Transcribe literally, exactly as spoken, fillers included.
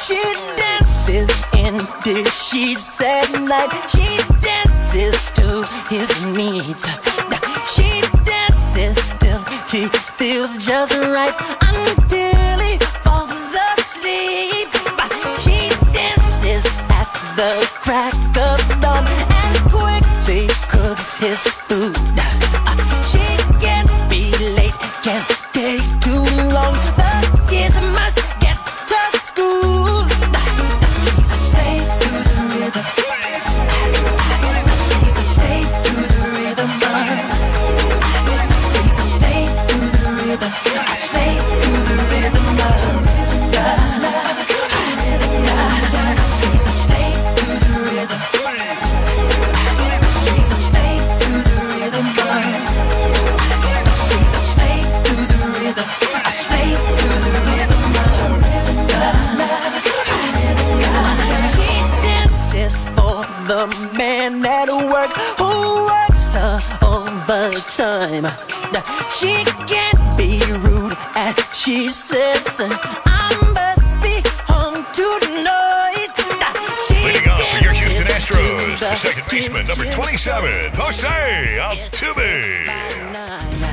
She dances in the sheets at night. She dances to his needs. She dances till he feels just right until he falls asleep. She dances at the crack of dawn and quickly cooks his food. She can't be late, can't take too long. The kids must get to school. She's a slave to the rhythm. She's a slave to the rhythm. She's a slave to the rhythm. A slave to the rhythm. She's a slave to the rhythm. She's a slave to the rhythm. She's a slave to the rhythm. A slave to the rhythm. She dances for the man at work who works uh, overtime. She can't be rude as she says, I must be home tonight. She Leading off for your Houston dances to Astros, the the second baseman, number twenty-seven, Jose Altuve.